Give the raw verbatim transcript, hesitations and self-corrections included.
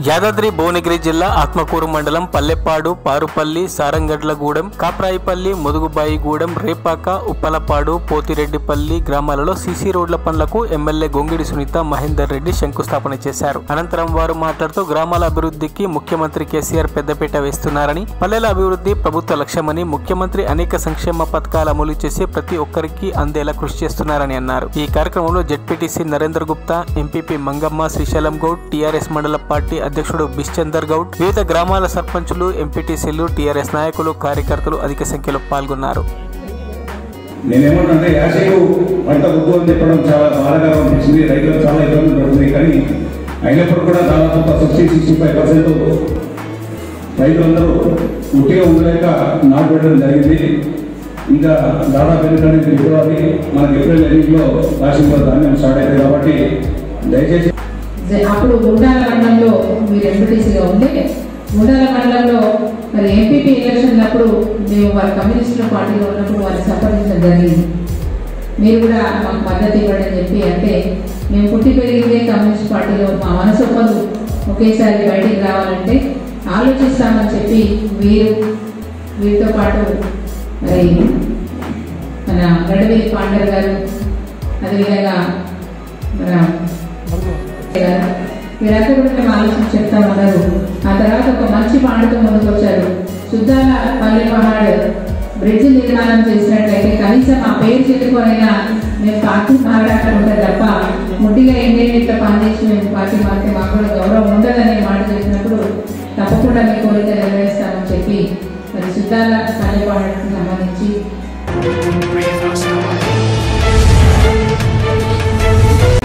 యాదాద్రి భువనగిరి జిల్లా ఆత్మకూరు మండలం పల్లెపాడు, పారుపల్లి, సారంగడ్లగూడెం, కాప్రాయిపల్లి, ముదుగుబాయిగూడెం, రేపాక, ఉప్పలపాడు, పోతిరెడ్డిపల్లి గ్రామాలలో సీసీ రోడ్ల పనులకు ఎమ్మెల్యే గొంగిడి సునీత మహేందర్ రెడ్డి శంకుస్థాపన చేశారు. అనంతరం వారు మాట్లాడుతూ గ్రామాల అభివృద్ధికి ముఖ్యమంత్రి కేసీఆర్ పెద్దపీట వేస్తున్నారని, పల్లెల అభివృద్ధి ప్రభుత్వ లక్ష్యమని, ముఖ్యమంత్రి అనేక సంక్షేమ పథకాలు అమలు చేసి ప్రతి ఒక్కరికి అందేలా కృషి చేస్తున్నారని అన్నారు. ఈ కార్యక్రమంలో ZPTC Narender Gupta, MPP Mangamma, Srisailam Goud, TRS మండల పార్టీ అధ్యక్షుడు బిశ్చందర్ గౌడ్, వివిధ గ్రామాల సర్పంచులు, ఎంపీటీసీలు, టీఆర్ఎస్ నాయకులు, కార్యకర్తలు అధిక సంఖ్యలో పాల్గొన్నారు. నేనేమంటే యాసకు పంట వద్దు అని చెప్పడం చాలా బాధగా అనిపించింది. రైతులకు చాలా ఇబ్బంది పడుతుంది. కానీ అయినప్పుడు కూడా దాదాపు సిక్స్టీ సిక్స్టీ ఫైవ్ పర్సెంట్ రైతులందరూ ఉట్టిగా ఉండలేక నాటు పెట్టడం జరిగింది. ఇంకా దాదాపు ఎందుకంటే ఫిబ్రవరి మనకి ఏప్రిల్ ఎన్నికలో రాష్ట్రంలో ధాన్యం స్టార్ట్ అయింది. కాబట్టి దయచేసి అప్పుడు గుండాల మండలంలో మీరు ఎంపీటీసీగా ఉంటే గుండాల మండలంలో మరి ఎంపీపీ ఎలక్షన్ అప్పుడు మేము వారి కమ్యూనిస్టుల పార్టీలో ఉన్నప్పుడు వారిని సంప్రదించడం జరిగింది. మీరు కూడా మాకు మద్దతు ఇవ్వండి అని చెప్పి అంటే మేము పుట్టి పెరిగిందే కమ్యూనిస్ట్ పార్టీలో, మా మనసొప్పలు ఒకేసారి బయటికి రావాలంటే ఆలోచిస్తామని చెప్పి వీరు వీరితో పాటు మరి మన గడవేలి పాండర్ గారు, అదేవిధంగా మన మీరంతా కూడా మేము ఆలోచన చెప్తామన్నారు. ఆ తర్వాత ఒక మంచి పాండతో ముందుకు వచ్చారు. శుద్ధాల పల్లె పహాడ్ బ్రిడ్జ్ నిర్మాణం చేసినట్లయితే కనీసం ఆ పేరు చెప్పుకోనైనా మేము పార్టీ మారాటం ఉంటుంది తప్ప ముట్టిగా ఎన్నేళ్ళు ఇట్లా పనిచేసి మేము పార్టీ మారితే మాకు కూడా గౌరవం ఉండదనే మాట చెప్పినప్పుడు తప్పకుండా మీ కోరిక నెరవేరుస్తామని చెప్పి మరి శుద్ధాల పల్లె పహాడ్కి సంబంధించి